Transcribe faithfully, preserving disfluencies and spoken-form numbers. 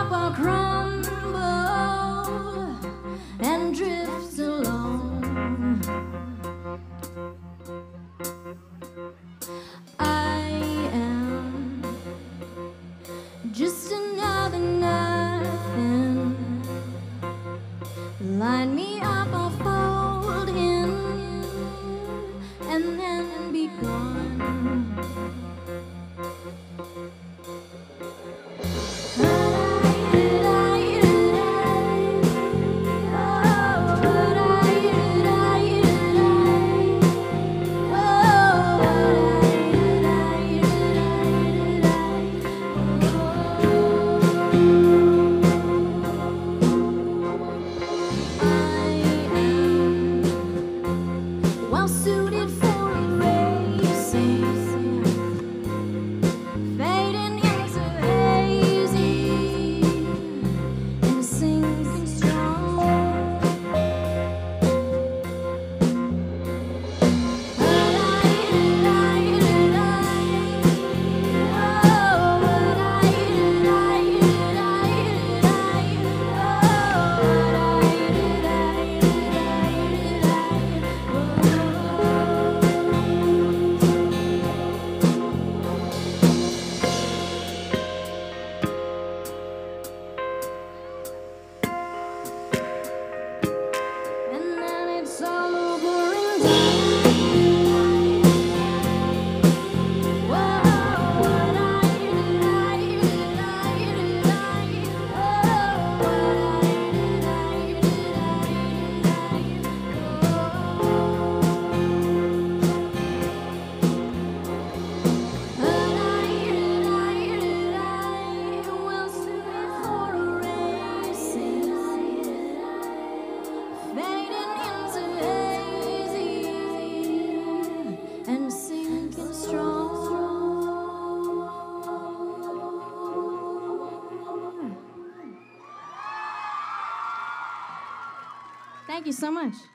up a crumble and drifts along. I am just another nothing. Line me up, I'll fold in and then be gone. Well suited for a racing, fading into hazy and sinking strong. Thank you so much.